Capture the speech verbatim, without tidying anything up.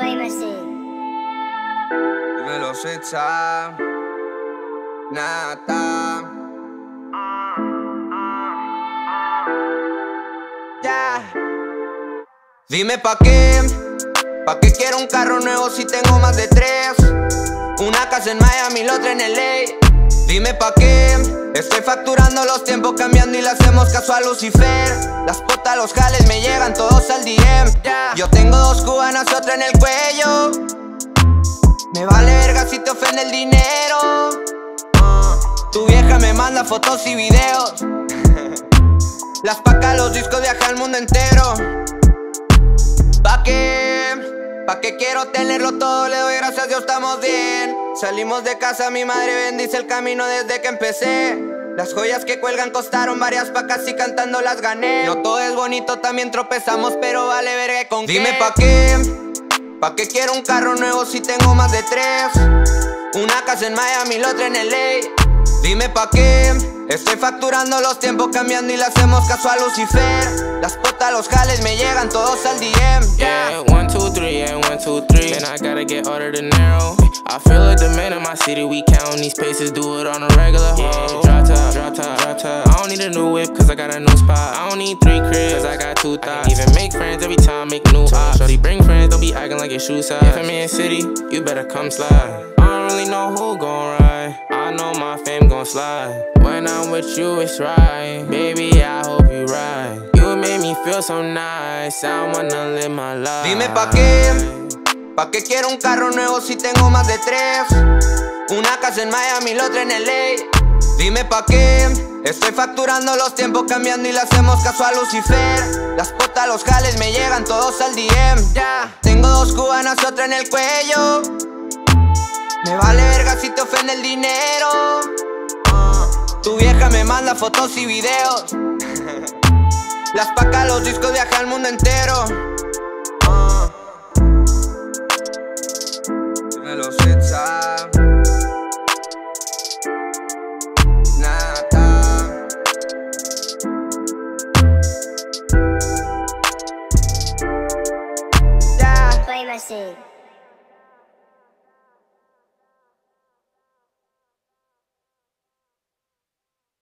Famous. Dímelo, Sitza. Nata. Ya. Dime pa' qué, pa' qué quiero un carro nuevo si tengo más de tres. Una casa en Miami, la otra en L A. Dime pa' qué, estoy facturando los tiempos cambiando y le hacemos caso a Lucifer. Las potas, los jales me llegan todos al D M. Yeah. Yo tengo dos cubanas y otra en el cuello. Me vale verga si te ofende el dinero. uh, Tu vieja me manda fotos y videos. Las pacas, los discos, viajan al mundo entero. ¿Pa' qué? ¿Pa' qué quiero tenerlo todo? Le doy gracias a Dios, estamos bien. Salimos de casa, mi madre bendice el camino desde que empecé. Las joyas que cuelgan costaron varias pacas y cantando las gané. No todo es bonito, también tropezamos, pero vale verga con qué. Dime pa' qué, pa' qué quiero un carro nuevo si tengo más de tres. Una casa en Miami, la otra en L A. Dime pa' qué, estoy facturando los tiempos cambiando y le hacemos caso a Lucifer. Las potas, los jales me llegan todos al D M. Yeah, yeah one, two, three, yeah, one, two, three. Man, I gotta get all the dinero. I feel like the man in my city, we count these paces, do it on a regular. Yeah, drop top, drop top, drop top. I don't need a new whip, cause I got a new spot. I don't need three cribs, cause I got two thoughts. I can even make friends every time, make new ops. Shorty bring friends, don't be acting like your shoe size. If I'm in city, you better come slide. I don't really know who gon' ride, I know my fame gon' slide. When I'm with you, it's right. Baby, I hope you ride. You made me feel so nice, I wanna live my life. Dime pa' qué, pa' qué quiero un carro nuevo si tengo más de tres. Una casa en Miami, la otra en L A. Dime pa' qué, estoy facturando los tiempos cambiando y le hacemos caso a Lucifer. Las potas, los jales me llegan todos al D M. Yeah. Tengo dos cubanas y otra en el cuello. Me vale verga si te ofende el dinero. uh, Tu vieja me manda fotos y videos. Las pacas, los discos, viajan al mundo entero. uh. Dímelo, Sitza. Nata. Famous.